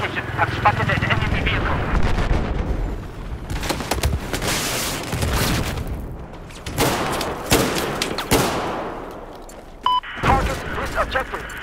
location. I've spotted an enemy vehicle. Target this objective.